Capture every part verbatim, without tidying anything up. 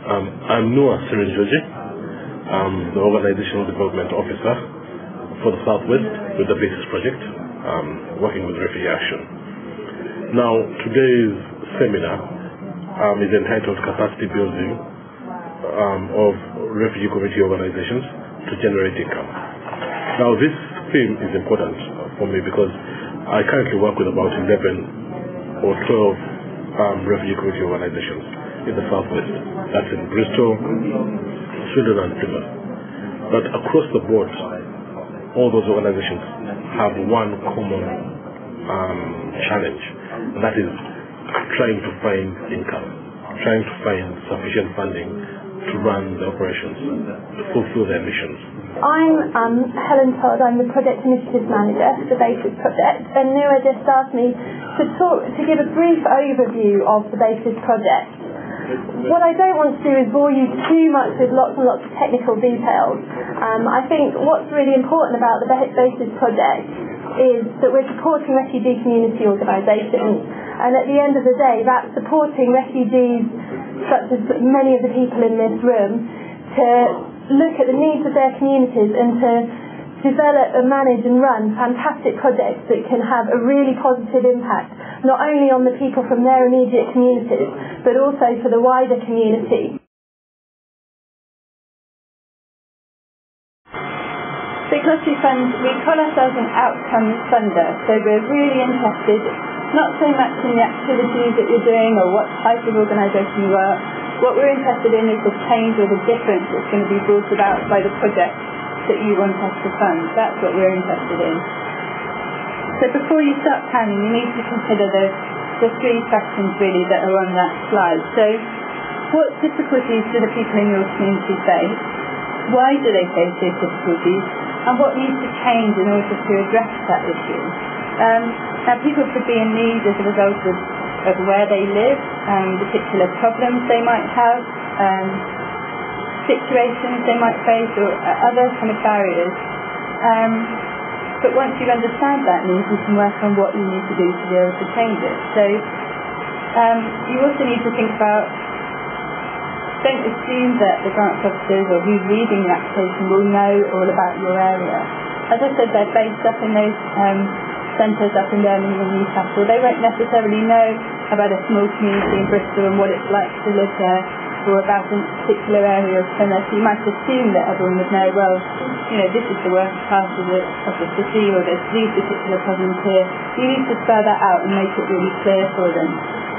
Um, I'm Noah Refugee. I'm the Organizational Development Officer for the Southwest with the BASIS project, um, working with Refugee Action. Now, today's seminar um, is entitled Capacity Building um, of Refugee Community Organizations to Generate Income. Now, this theme is important for me because I currently work with about eleven or twelve um, refugee community organizations in the Southwest. That's in Bristol, Swindon and Plymouth. But across the board, all those organizations have one common um, challenge, and that is trying to find income, trying to find sufficient funding to run the operations, to fulfill their missions. I'm um, Helen Todd. I'm the Project Initiatives Manager for the BASIS project, and Noah just asked me to talk, to give a brief overview of the BASIS project. What I don't want to do is bore you too much with lots and lots of technical details. Um, I think what's really important about the BASIS project is that we're supporting refugee community organisations, and at the end of the day, that's supporting refugees, such as many of the people in this room, to look at the needs of their communities and to develop and manage and run fantastic projects that can have a really positive impact, not only on the people from their immediate communities, but also for the wider community. Because we fund, we call ourselves an outcomes funder, so we're really interested not so much in the activities that you're doing or what type of organisation you are. What we're interested in is the change or the difference that's going to be brought about by the project that you want us to fund. That's what we're interested in. So before you start planning, you need to consider the, the three questions really that are on that slide. So what difficulties do the people in your community face? Why do they face those difficulties? And what needs to change in order to address that issue? Um, now people could be in need as a result of of where they live, um, particular problems they might have, um, situations they might face, or other kind of barriers. Um, but once you understand that need, you can work on what you need to do to be able to change it. So um, you also need to think about, don't assume that the grants officers or who's reading the application will know all about your area. As I said, they're based up in those um, centres up in Birmingham and Newcastle. They won't necessarily know about a small community in Bristol and what it's like to live there, or about a particular area of Plymouth. You might assume that everyone would know, well, you know, this is the worst part of the, of the city, or there's these particular problems here. You need to spell that out and make it really clear for them.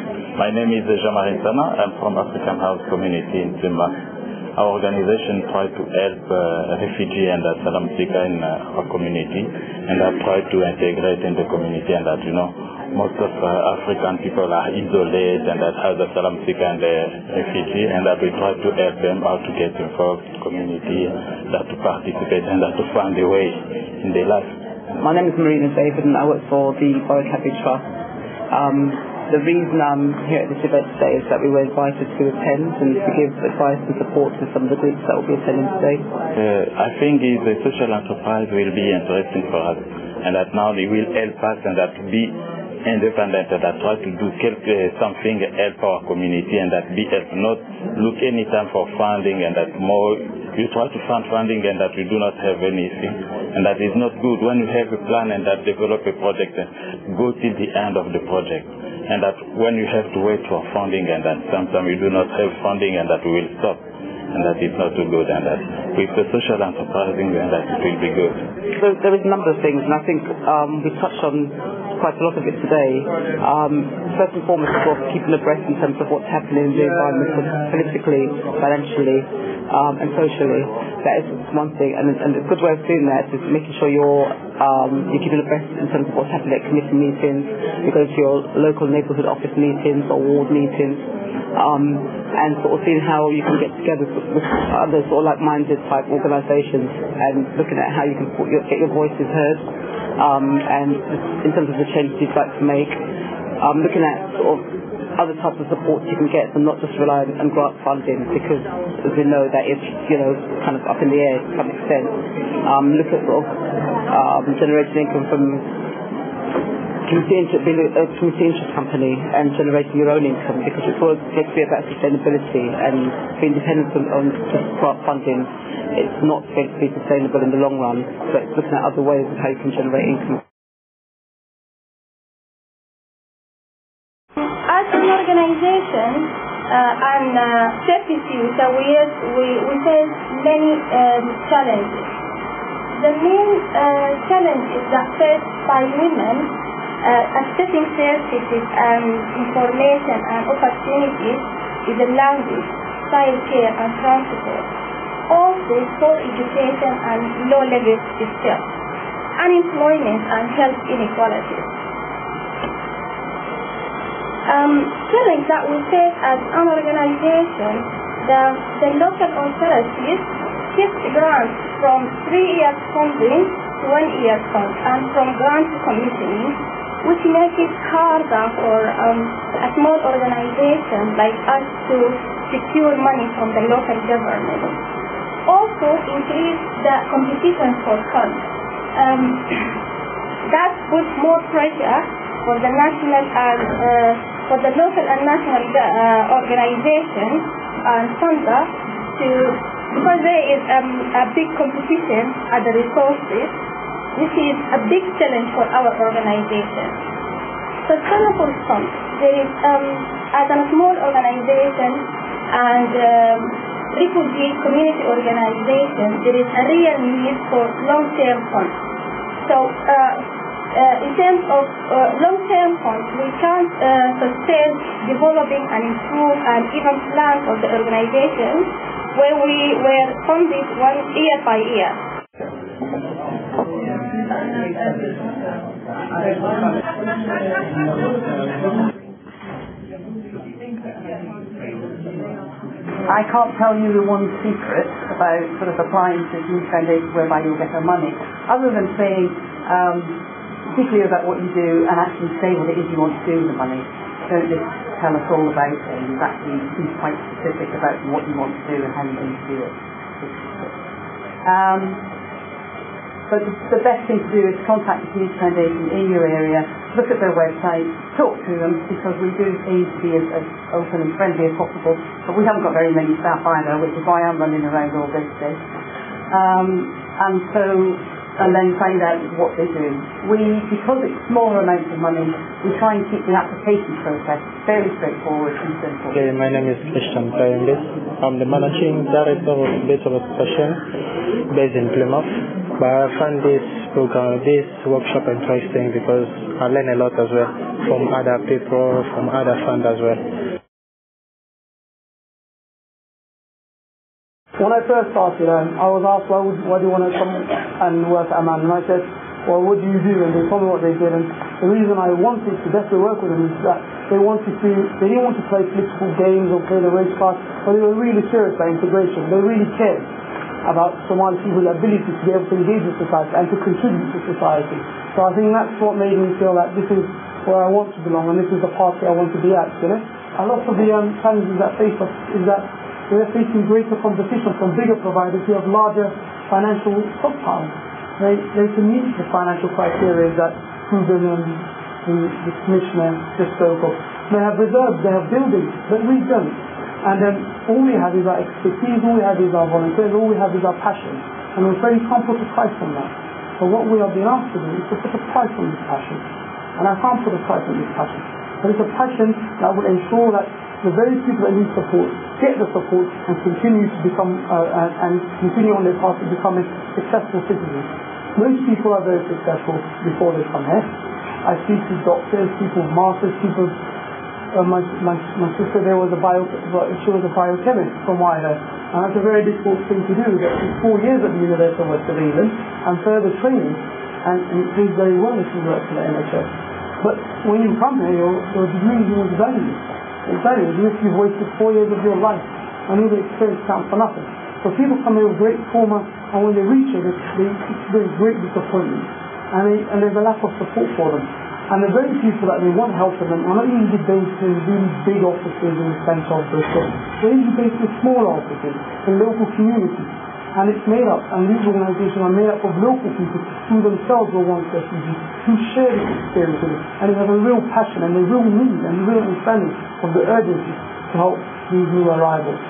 My name is Jean-Marie Sana. I'm from African House Community in Plymouth. Our organization tries to help uh, refugees and asylum seekers in uh, our community, and I try to integrate in the community, and that, you know, most of uh, African people are isolated, and that has asylum seekers and uh, refugees, and that we try to help them how to get involved in the community, that to participate, and that to find a way in their life. My name is Marina David, and I work for the Borough Cabbage Trust. Um, The reason I'm here at this event today is that we were invited to attend and to give advice and support to some of the groups that will be attending today. Uh, I think the social enterprise will be interesting for us, and that now they will help us and that be independent, and that try to do uh, something help our community, and that be help, not look anytime for funding, and that more you try to find funding and that we do not have anything, and that is not good. When you have a plan and that develop a project, go till the end of the project. And that when you have to wait for funding, and that sometimes we do not have funding, and that we will stop, and that is not too good, and that with the social enterprising, and that it will be good. So there is a number of things, and I think um, we touched on quite a lot of it today. Um, first and foremost, of course, keeping abreast in terms of what's happening in the environment, politically, financially, um, and socially. That is one thing, and, and a good way of doing that is making sure you're um, you're keeping abreast in terms of what's happening at committee meetings. You go to your local neighbourhood office meetings or ward meetings, um, and sort of seeing how you can get together with other sort of like-minded type organisations, and looking at how you can put your, get your voices heard, um, and in terms of the changes you'd like to make, um, looking at sort of other types of support you can get, and not just rely on grant funding, because as we know that it's, you know, kind of up in the air to some extent. Um, look at sort of um, generating income from community inter- being a, a community interest company and generating your own income, because it's all going to be about sustainability and being dependent on, on just grant funding. It's not going to be sustainable in the long run, but it's looking at other ways of how you can generate income. As an organization uh, and uh, Refugee, so we, have, we, we face many um, challenges. The main uh, challenge is that faced by women uh, accessing services and information and opportunities is the language, childcare and transport. Also, poor education and low level skills, unemployment and health inequalities. Um, challenge that we face as an organization, the, the local authorities shift grants from three-year funding to one-year fund and from grant to commissioning, which makes it harder for um, a small organization like us to secure money from the local government. Also, increase the competition for funds. Um, that puts more pressure for the national and uh, for the local and national uh, organizations and funders to, because there is um, a big competition at the resources, which is a big challenge for our organization. Sustainable funds. There is, um, as a small organization and um, refugee community organization, there is a real need for long-term funds. So, uh, uh, in terms of uh, long-term funds, we can't uh, sustain developing and improve and even plan for the organization where we were funded one year by year. I can't tell you the one secret about sort of applying to Youth Foundation whereby you'll get our money, other than saying, um, particularly about what you do and actually say what it is you want to do with the money. Don't just tell us all about it, and actually be quite specific about what you want to do and how you're going to do it. Um, but the, the best thing to do is contact the Youth Foundation in your area, look at their website, talk to them, because we do aim to be as, as open and friendly as possible, but we haven't got very many staff either, which is why I'm running around all day today. Um, and so, and then find out what they do. We, because it's smaller amounts of money, we try and keep the application process fairly straightforward and simple. Okay, my name is Christian Kayembis. I'm the Managing Director of Base of Expression based in Plymouth. But I find this program, this workshop interesting because I learn a lot as well from other people, from other funds as well. When I first started, um, I was asked, why, would, why do you want to come and work at Amman? And I said, well, what do you do? And they told me what they did. And the reason I wanted to desperately work with them is that they wanted to, they didn't want to play political games or play the race card, but they were really serious about integration. They really cared about Somali people's ability to be able to engage with society and to contribute to society. So I think that's what made me feel that this is where I want to belong and this is the party I want to be at, you know. A lot of the um, challenges that face us is that we are facing greater competition from bigger providers who have larger financial stockpiles. They, they can meet the financial criteria that Ruben and the, the Commissioner just spoke of. They have reserves, they have buildings, but we don't. And then all we have is our expertise, all we have is our volunteers, all we have is our passion. And we're afraid we can't put a price on that. But what we are being asked to do is to put a price on this passion. And I can't put a price on this passion. But it's a passion that will ensure that the very people that need support get the support and continue to become uh, and, and continue on their path to becoming successful citizens. Most people are very successful before they come here. I speak to doctors, people with masters, people. Uh, my, my my sister there was a bio, she was a biochemist from what I heard, and that's a very difficult thing to do. That is four years at the University of West of England and further training, and, and it does very well if you work for the N H S. But when you come here, your, your degree is valued. It's valued, even if you've wasted four years of your life, and all the experience counts for nothing. So people come here with great trauma, and when they reach it, they experience great disappointment, and, they, and there's a lack of support for them. And the very people that they want help from them are not usually based in really big offices in the centre of Bristol. They're usually based in small offices, in local communities. And it's made up, and these organizations are made up of local people who themselves were once refugees, who share this experience with us, and have a real passion and a real need and a real understanding of the urgency to help these new arrivals.